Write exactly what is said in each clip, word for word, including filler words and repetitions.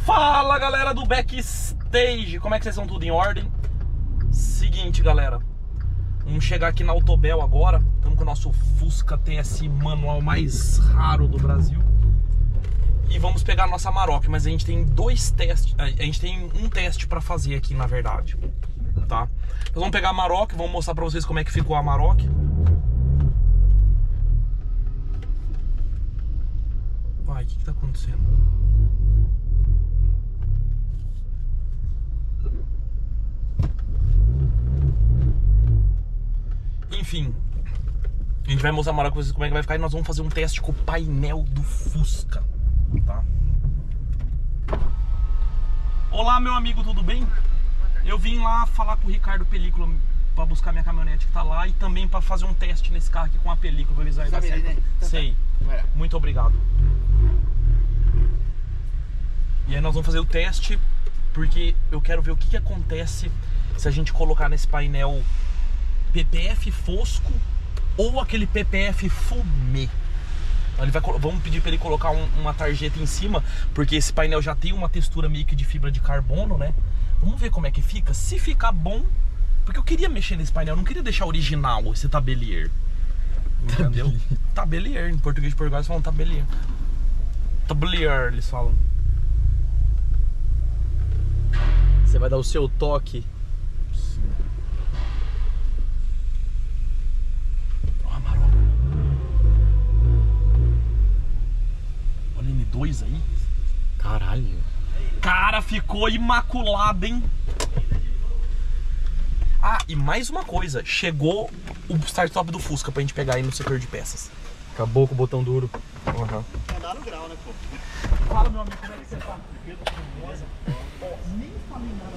Fala galera do Backstage, como é que vocês estão? Tudo em ordem? Seguinte galera, vamos chegar aqui na Autobel agora. Estamos com o nosso Fusca T S I manual mais raro do Brasil. E vamos pegar a nossa Amarok, mas a gente tem dois testes, a gente tem um teste pra fazer aqui na verdade, tá? Nós vamos pegar a Amarok, vamos mostrar pra vocês como é que ficou a Amarok. Vai, o que que tá acontecendo? Enfim, a gente vai mostrar pra vocês como é que vai ficar e nós vamos fazer um teste com o painel do Fusca, tá? Olá meu amigo, tudo bem? Eu vim lá falar com o Ricardo Película pra buscar minha caminhonete que tá lá e também pra fazer um teste nesse carro aqui com a película, pra ver se vai dar certo. Né? Sei, muito obrigado. E aí nós vamos fazer o teste porque eu quero ver o que que acontece se a gente colocar nesse painel P P F fosco ou aquele P P F fumê. Ele vai, vamos pedir para ele colocar um, uma tarjeta em cima, porque esse painel já tem uma textura meio que de fibra de carbono, né? Vamos ver como é que fica. Se ficar bom, porque eu queria mexer nesse painel, não queria deixar original esse tabelier. Entendeu? Tabelier, em português de Portugal eles falam tabelier. Tabelier, eles falam. Você vai dar o seu toque. Dois aí. Caralho. Cara, ficou imaculado, hein? Ah, e mais uma coisa. Chegou o start-stop do Fusca pra gente pegar aí no setor de peças. Acabou com o botão duro. Uhum. Andar no grau, né, pô? Fala, meu amigo, como é que você tá? Ó, nem falei nada.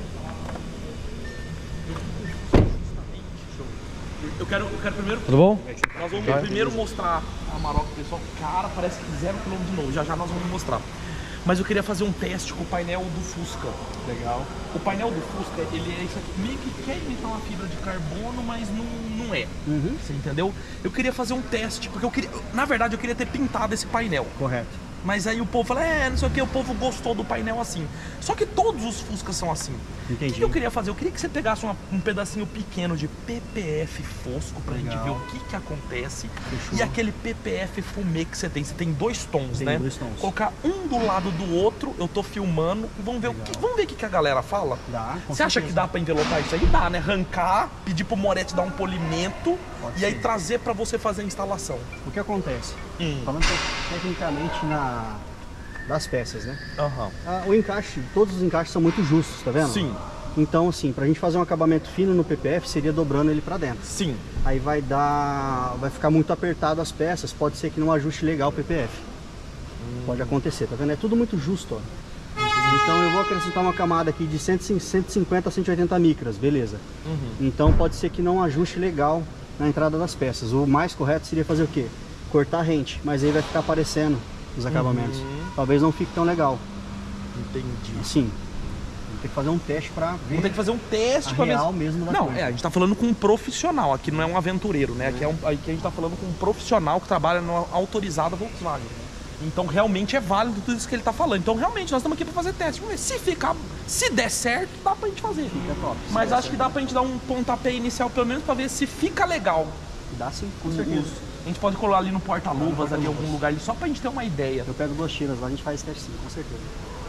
Eu quero, eu quero primeiro... Tudo bom? Nós vamos Vai. primeiro mostrar a Amarok pro pessoal. Cara, parece que fizeram o quilômetro de novo. Já já nós vamos mostrar. Mas eu queria fazer um teste com o painel do Fusca. Legal. O painel do Fusca, ele é isso aqui. Meio que quer imitar uma fibra de carbono, mas não, não é. Uhum. Você entendeu? Eu queria fazer um teste, porque eu queria... Na verdade, eu queria ter pintado esse painel. Correto. Mas aí o povo fala, é, não sei o que, o povo gostou do painel assim. Só que todos os Fuscas são assim. Entendi. O que eu queria fazer? Eu queria que você pegasse uma, um pedacinho pequeno de P P F fosco pra Legal. gente ver o que que acontece. Fechou. E aquele P P F fumê que você tem. Você tem dois tons, tem né? Dois tons. Colocar um do lado do outro, eu tô filmando e vamos ver Legal. o que, vamos ver o que, que a galera fala? Dá. Você acha que dá pra envelotar isso aí? Dá, né? Arrancar, pedir pro Moretti dar um polimento Pode e ser. aí trazer pra você fazer a instalação. O que acontece? Hum. Falando tecnicamente na... das peças, né? Uhum. Ah, o encaixe, todos os encaixes são muito justos, tá vendo? Sim. Então, assim, pra gente fazer um acabamento fino no P P F, seria dobrando ele pra dentro. Sim. Aí vai dar... vai ficar muito apertado as peças, pode ser que não ajuste legal o P P F. Hum. Pode acontecer, tá vendo? É tudo muito justo, ó. Então eu vou acrescentar uma camada aqui de cento e cinquenta a cento e oitenta micras, beleza. Uhum. Então pode ser que não ajuste legal na entrada das peças. O mais correto seria fazer o quê? Cortar rente, mas aí vai ficar aparecendo os acabamentos. Uhum. Talvez não fique tão legal. Entendi. Sim. Vamos ter que fazer um teste pra ver. Vamos ter que fazer um teste pra ver real mesmo da Não, coisa. é, a gente tá falando com um profissional, aqui não é um aventureiro, né? Aqui, é um, aqui a gente tá falando com um profissional que trabalha no autorizado Volkswagen. Então realmente é válido tudo isso que ele tá falando. Então realmente nós estamos aqui pra fazer teste. Vamos ver se ficar, se der certo, dá pra gente fazer. Fica top. Mas acho que dá pra gente dar um pontapé inicial pelo menos pra ver se fica legal. Dá sim, com certeza. A gente pode colar ali no porta-luvas, ali em algum lugar, ali, só pra gente ter uma ideia. Eu pego duas tiras lá, a gente faz esse teste sim, com certeza.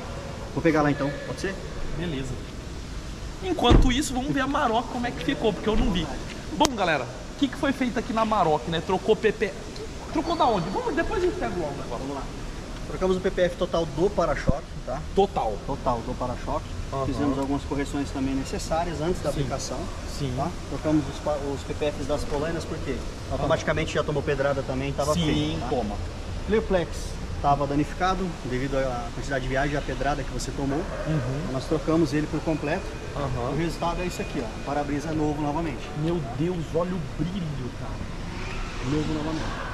Vou pegar lá então, pode ser? Beleza. Enquanto isso, vamos ver a Amarok como é que ficou, porque eu não vi. Bom, galera, o que, que foi feito aqui na Amarok, né? Trocou P P... Trocou da onde? Vamos, depois a gente pega o álbum agora. Vamos lá. Trocamos o P P F total do para-choque, tá? Total. Total do para-choque. Uhum. Fizemos algumas correções também necessárias antes da Sim. aplicação. Sim. Tá? Trocamos os, os P P Fs das polainas porque automaticamente já tomou pedrada também, estava feio. Sim, tá? toma. Clearplex estava danificado devido à quantidade de viagem e à pedrada que você tomou. Uhum. Nós trocamos ele por completo. Uhum. O resultado é isso aqui, ó. Para-brisa novo novamente. Meu Deus, olha o brilho, cara. Novo novamente.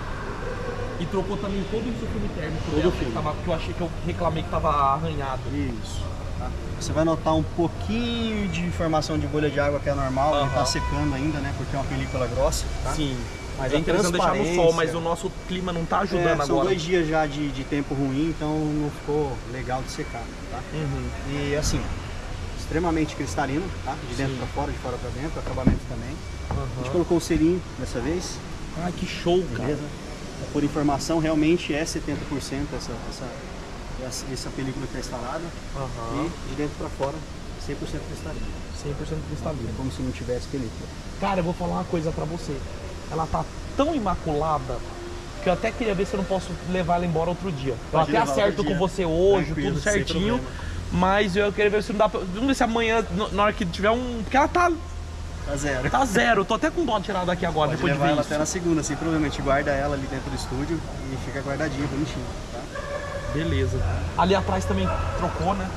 E trocou também todo o filme térmico todo dela, o filme. Que, tava, que eu achei que eu reclamei que tava arranhado. Isso. Tá? Você vai notar um pouquinho de formação de bolha de água que é normal, uhum. Ele tá secando ainda, né? Porque é uma película grossa, tá? Sim. Mas é a interessante deixar no sol, mas o nosso clima não tá ajudando é, agora. São dois dias já de, de tempo ruim, então não ficou legal de secar, tá? Uhum. E assim, extremamente cristalino, tá? De dentro Sim. para fora, de fora para dentro, acabamento também. Uhum. A gente colocou o selinho dessa vez, Ai, que show, cara. beleza? Por informação, realmente é setenta por cento essa, essa, essa, essa película que está instalada. Uhum. E de dentro para fora, cem por cento cristalino. cem por cento cristalino. Como se não tivesse película. Cara, eu vou falar uma coisa pra você. Ela tá tão imaculada que eu até queria ver se eu não posso levar ela embora outro dia. Eu Pode até levar acerto outro com dia. você hoje, Tranquilo, tudo sem certinho. problema. Mas eu queria ver se não dá pra... Vamos ver se amanhã, no- na hora que tiver um... Porque ela tá, Tá zero. tá zero. Eu tô até com dó de tirar daqui agora, Pode depois de levar ver ela isso. até na segunda, sem problema. A gente guarda ela ali dentro do estúdio e fica guardadinha, bonitinho, tá? Beleza. Ali atrás também trocou, né?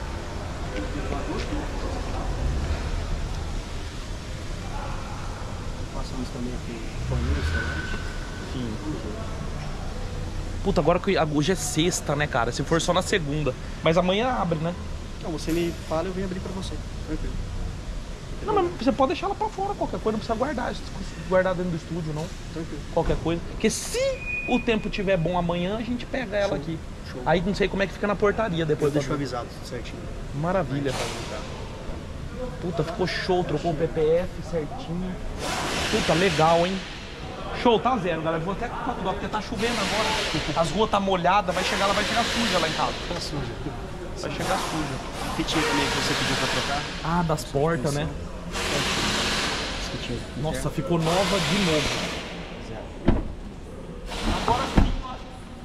Passamos também aqui forninho, restaurante. Sim. Puta, agora que hoje é sexta, né, cara? Se for só na segunda. Mas amanhã abre, né? Então você me fala, eu venho abrir pra você. Tranquilo. Não, mas você pode deixar ela pra fora, qualquer coisa. Não precisa guardar. Guardar dentro do estúdio, não. Tranquilo. Qualquer coisa. Porque se o tempo tiver bom amanhã, a gente pega ela Show. aqui. Show. Aí não sei como é que fica na portaria Eu depois. deixo da- avisado tudo certinho. Maravilha. Puta, ficou show. Trocou o P P F certinho. Puta, legal, hein? Show, tá zero, galera. Vou até ficar com dó, porque tá chovendo agora. As ruas tá molhada, vai chegar, ela vai chegar suja lá em casa. Tá suja. Vai chegar suja. Fitinha também que você pediu pra trocar. Ah, das portas, né? Esse fitinho aqui. Nossa, ficou nova de novo. Zero. Agora sim, eu acho.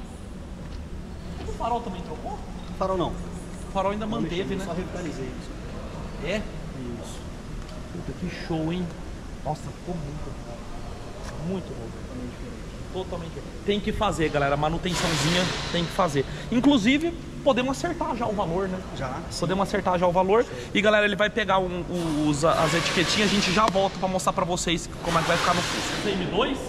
O farol também trocou? Farol não. O farol ainda manteve, né? Só revitalizei isso. É? Isso. Puta, que show, hein? Nossa, ficou muito bom. Muito bom. Totalmente diferente. Totalmente. Tem que fazer, galera. Manutençãozinha tem que fazer. Inclusive, podemos acertar já o valor, né? Já. Podemos acertar já o valor. E galera, ele vai pegar um, um, os, as etiquetinhas. A gente já volta pra mostrar pra vocês como é que vai ficar no Fusca M dois.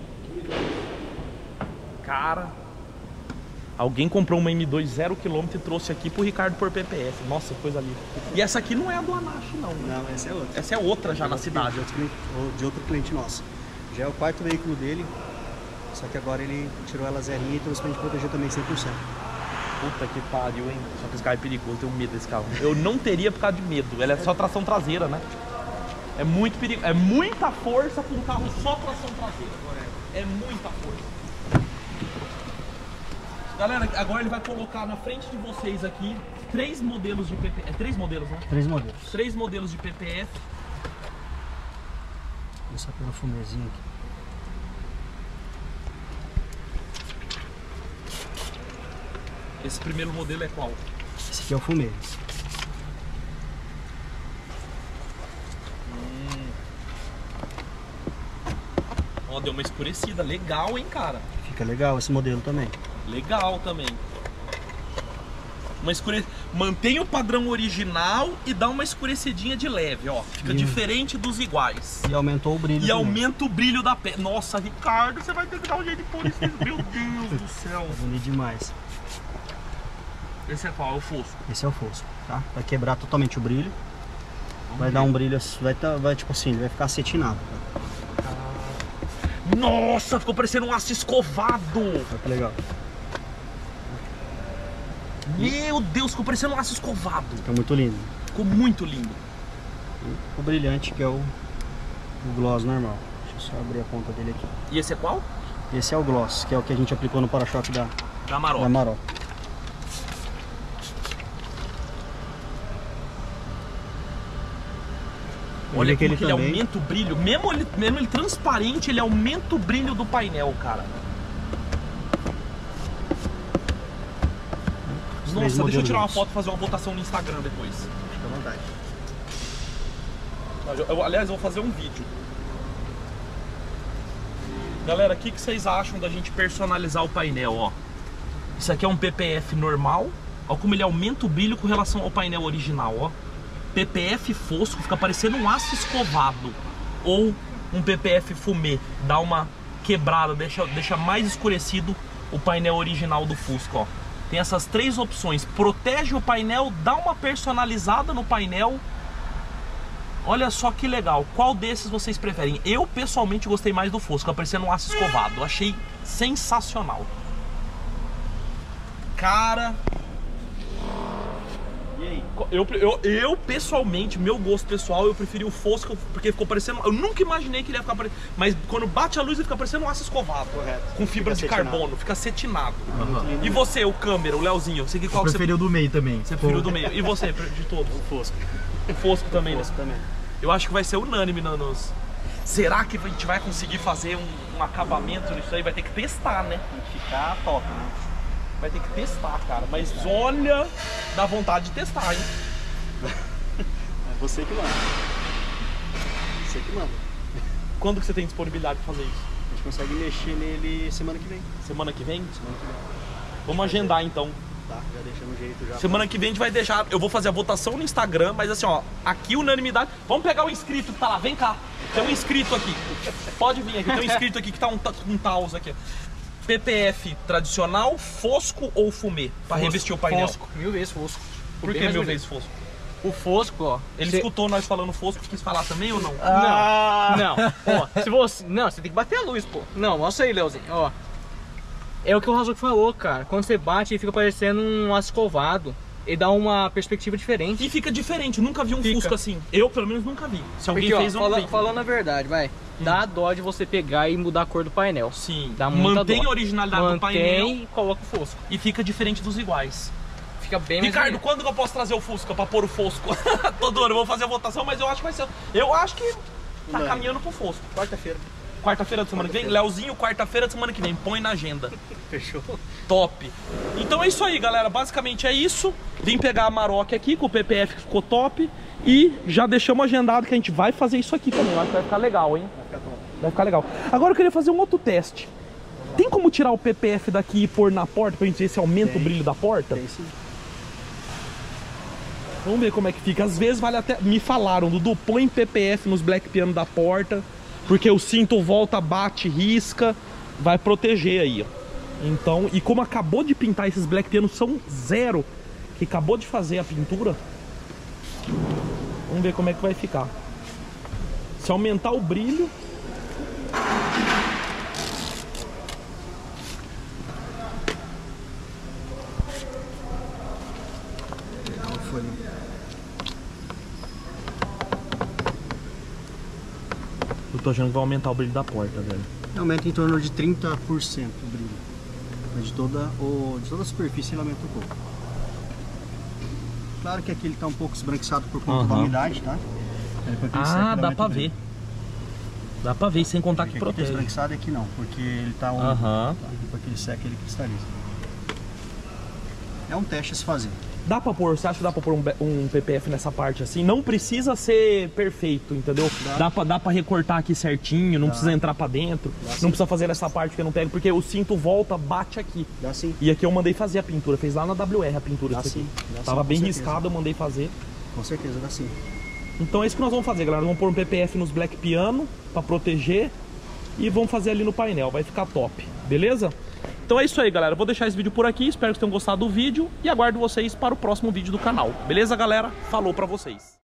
Cara, alguém comprou uma M dois zero quilômetro e trouxe aqui pro Ricardo por P P F. Nossa, coisa linda. E essa aqui não é a do Anache, não, né? Não, essa é outra. Essa é outra já na cidade. De outro, cliente, ou de outro cliente nosso. Já é o quarto veículo dele. Só que agora ele tirou ela zerinha e trouxe pra gente proteger também cem por cento. Puta que pariu, hein? Só que esse carro é perigoso, eu tenho medo desse carro. Eu não teria por causa de medo. Ela é só tração traseira, né? É muito perigo. É muita força com um carro só tração traseira. É muita força. Galera, agora ele vai colocar na frente de vocês aqui três modelos de P P F. É três modelos, né? Três modelos. Três modelos de P P F. Vou só pelo fumezinho aqui. Esse primeiro modelo é qual? Esse aqui é o fumê. Ó, deu uma escurecida. Legal, hein, cara? Fica legal esse modelo também. Legal também. Uma escure... Mantém o padrão original e dá uma escurecidinha de leve, ó. Fica Sim. diferente dos iguais. E aumentou o brilho. E também. aumenta o brilho da pele. Nossa, Ricardo, você vai ter que dar um jeito de pôr isso. Meu Deus do céu. Bonito demais. Esse é qual? É o Fusco. Esse é o Fusco, tá? Vai quebrar totalmente o brilho. Vamos Vai ver. dar um brilho, vai, tá, vai tipo assim, ele vai ficar acetinado. Tá? Nossa, ficou parecendo um aço escovado. Olha que legal. Meu Deus, ficou parecendo um aço escovado. Fica muito lindo. Ficou muito lindo. O brilhante que é o, o gloss normal. Deixa eu só abrir a ponta dele aqui. E esse é qual? Esse é o gloss, que é o que a gente aplicou no para-choque da, Da Amarok. da Amarok. Olha que como ele que ele também- aumenta o brilho. Mesmo ele, mesmo ele transparente, ele aumenta o brilho do painel, cara. Os três Nossa, deixa eu tirar uma modelos. foto e fazer uma votação no Instagram depois. Fica à vontade. Eu, eu, aliás, eu vou fazer um vídeo. Galera, o que, que vocês acham da gente personalizar o painel, ó? Isso aqui é um P P F normal. Ó como ele aumenta o brilho com relação ao painel original, ó. P P F fosco, fica parecendo um aço escovado. Ou um P P F fumê, dá uma quebrada, deixa, deixa mais escurecido o painel original do Fusca, ó. Tem essas três opções. Protege o painel, dá uma personalizada no painel Olha só que legal. Qual desses vocês preferem? Eu, pessoalmente, gostei mais do Fosco, aparecendo um aço escovado. Eu achei sensacional. Cara... E aí? Eu, eu, eu, pessoalmente, meu gosto pessoal, eu preferi o Fosco, porque ficou parecendo... Eu nunca imaginei que ele ia ficar parecendo... Mas quando bate a luz, ele fica parecendo um aço escovado. Correto. Com fibra Fica de acetinado. carbono, fica acetinado. Uhum. E você, o câmera, o Leozinho? Você, qual Eu que você, preferi o do meio também. você preferiu do meio? E você, de todos? O Fosco. O Fosco também, né? Fosco também. Eu acho que vai ser unânime na- nos... Será que a gente vai conseguir fazer um, um acabamento nisso aí? Vai ter que testar, né? Tem que ficar top, né? Vai ter que testar, cara. Mas olha, dá vontade de testar, hein? É você que manda. Você que manda. Quando que você tem disponibilidade pra fazer isso? A gente consegue mexer nele semana que vem. Semana que vem? Semana que vem. Vamos agendar então. Tá, já deixando um jeito já. Semana que vem a gente vai deixar. Eu vou fazer a votação no Instagram, mas assim, ó, aqui unanimidade. Vamos pegar o inscrito que tá lá, vem cá. Tem um inscrito aqui. Pode vir aqui, tem um inscrito aqui que tá um, ta- um taus aqui. P P F tradicional, Fosco ou Fumê? Pra revestir o painel. Fosco, mil vezes Fosco. Por que Bem mais mil bonito. vezes Fosco? O Fosco, ó. Ele cê- escutou nós falando Fosco, quis falar também ou não? Não, não. Ó, se você. Não, você tem que bater a luz, pô. Não, mostra aí, Leozinho, ó. É o que o Razuki falou, cara. Quando você bate, ele fica parecendo um aço escovado. Ele dá uma perspectiva diferente. E fica diferente, eu nunca vi um Fica. Fusca assim. Eu, pelo menos, nunca vi. Se alguém Porque, ó, fez, eu não fala- vi. falando a verdade, vai. Dá dó de você pegar e mudar a cor do painel. Sim, Dá muita mantém dó. a originalidade do painel Mantém e coloca o Fosco. e fica diferente dos iguais. Fica bem mais Ricardo, bonito. quando que eu posso trazer o Fusca pra pôr o Fosco? Todo ano eu vou fazer a votação, mas eu acho que vai ser... Eu acho que tá Não. caminhando pro Fosco. Quarta-feira. Quarta-feira da semana que vem? Leozinho, quarta-feira da semana que vem. Põe na agenda. Fechou. Top. Então é isso aí, galera. Basicamente é isso. Vim pegar a Maroc aqui, com o P P F que ficou top. E já deixamos agendado que a gente vai fazer isso aqui também. Eu acho que vai ficar legal, hein? Vai ficar top. Vai ficar legal. Agora eu queria fazer um outro teste. Tem como tirar o P P F daqui e pôr na porta pra gente ver se aumenta Tem. o brilho da porta? Tem sim. Vamos ver como é que fica. Às vezes vale até... Me falaram, Dudu, põe P P F nos black piano da porta, porque o cinto volta, bate, risca, vai proteger aí, ó. Então, e como acabou de pintar, esses black pianos são zero, que acabou de fazer a pintura. Vamos ver como é que vai ficar. Se aumentar o brilho... Não foi. Eu tô achando que vai aumentar o brilho da porta, velho. Aumenta em torno de trinta por cento o brilho. Mas de toda, o, de toda a superfície ele aumenta um pouco. Claro que aqui ele tá um pouco esbranquiçado por conta da Aham. umidade, tá? Aí depois que ele seca, Ah, ele dá aumenta pra o brilho. ver. Dá pra ver, sem contar que Aqui tá protege. esbranquiçado e aqui não, porque ele tá úmido. Aham. Tá? Depois que ele seca, ele cristaliza. É um teste a se fazer. Dá pra pôr, você acha que dá pra pôr um, be- um P P F nessa parte assim? Não precisa ser perfeito, entendeu? Dá. Dá pra, dá pra recortar aqui certinho, não Dá. precisa entrar pra dentro. Dá sim. Não precisa fazer nessa parte que eu não pego, porque o cinto volta, bate aqui. Dá sim. E aqui eu mandei fazer a pintura, fez lá na W R a pintura Dá isso aqui. sim, dá Tava sim, bem com certeza. riscado, eu mandei fazer. Com certeza, dá sim. Então é isso que nós vamos fazer, galera. Vamos pôr um P P F nos black piano pra proteger e vamos fazer ali no painel, vai ficar top, beleza? Então é isso aí, galera. Vou deixar esse vídeo por aqui, espero que vocês tenham gostado do vídeo e aguardo vocês para o próximo vídeo do canal. Beleza, galera? Falou pra vocês.